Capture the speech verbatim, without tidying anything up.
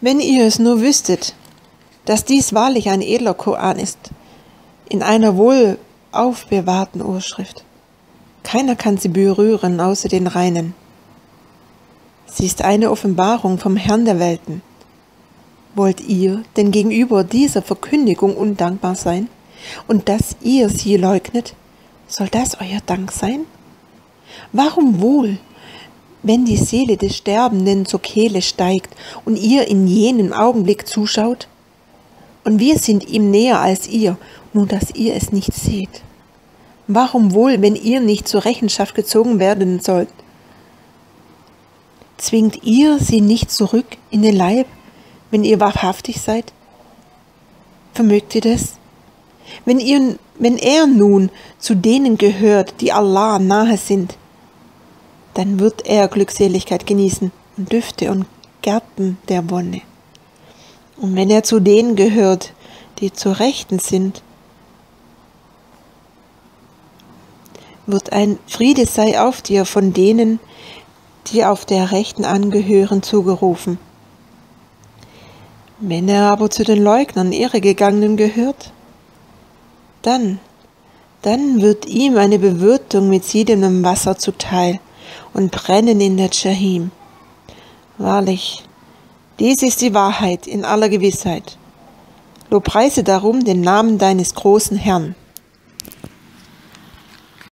Wenn ihr es nur wüsstet, dass dies wahrlich ein edler Koran ist, in einer wohl aufbewahrten Urschrift. Keiner kann sie berühren, außer den Reinen. Sie ist eine Offenbarung vom Herrn der Welten. Wollt ihr denn gegenüber dieser Verkündigung undankbar sein? Und dass ihr sie leugnet, soll das euer Dank sein? Warum wohl, wenn die Seele des Sterbenden zur Kehle steigt und ihr in jenem Augenblick zuschaut? Und wir sind ihm näher als ihr, nur dass ihr es nicht seht. Warum wohl, wenn ihr nicht zur Rechenschaft gezogen werden sollt? Zwingt ihr sie nicht zurück in den Leib, wenn ihr wahrhaftig seid? Vermögt ihr das? Wenn, ihr, wenn er nun zu denen gehört, die Allah nahe sind, dann wird er Glückseligkeit genießen und Düfte und Gärten der Wonne. Und wenn er zu denen gehört, die zur Rechten sind, wird ein Friede sei auf dir von denen, die auf der Rechten angehören, zugerufen. Wenn er aber zu den Leugnern Irregegangenen gehört, dann, dann wird ihm eine Bewirtung mit siedendem Wasser zuteil und Brennen in der Dschahim. Wahrlich, dies ist die Wahrheit in aller Gewissheit. Lobpreise darum den Namen deines großen Herrn.